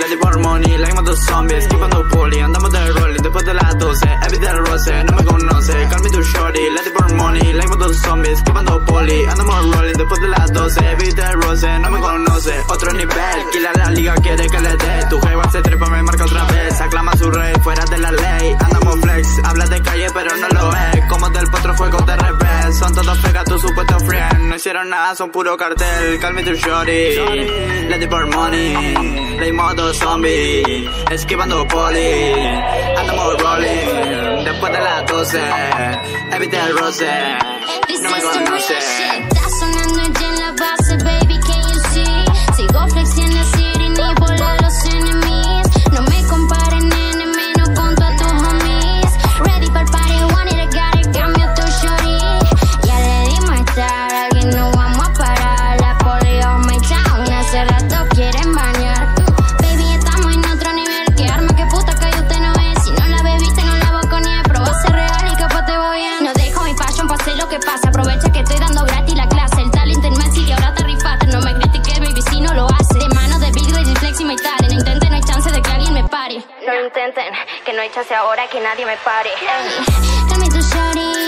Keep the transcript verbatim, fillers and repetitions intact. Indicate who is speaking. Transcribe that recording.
Speaker 1: ready for money, like modo zombie, esquivando poli, andamos de rolling después de las doce, evita el roce, no me conoce, call me too shorty, ready for money, like modo zombie, esquivando poli, andamos rolling después de las doce, evita el roce, no me conoce, otro nivel, quila la liga quiere que le dé, tu jeva se trepa, me marca otra vez, aclama su rey, fuera de la ley, andamos flex, habla de calle pero no lo es, como del potro fuego de revés, son todos fegas tu supuesto friend, no hicieron nada, son puro cartel, call me too shorty, ready for money, like modo zombie, esquivando poli, andamos rolling, después de las doce, evita el roce, no me conoce.
Speaker 2: Está sonando allí en la base, baby, can you see? Sigo flexiendo en la city, ni volar los enemies. No me comparen, nene, menos con todos tus homies. Ready for party, want it, I got it, cambio tu shorty. Ya le dimos estar, alguien no vamos a parar. La poli on my town, hace rato quieren bañar. Baby, estamos en otro nivel, que arma, que puta que usted no es. Si no la bebiste, no la boconeé, pero va a ser real y capaz te voy a. No dejo mi passion, pase lo que pasa. Aprovecha que estoy dando gratis la clase. El talent del Messi y ahora te rifaste. No me critiques, baby, si no lo hace. De mano de Big Grade y Flex y my talent. No intenten, no hay chance de que alguien me pare. No intenten, que no hay chance ahora que nadie me pare. Hey, dame tu shorty.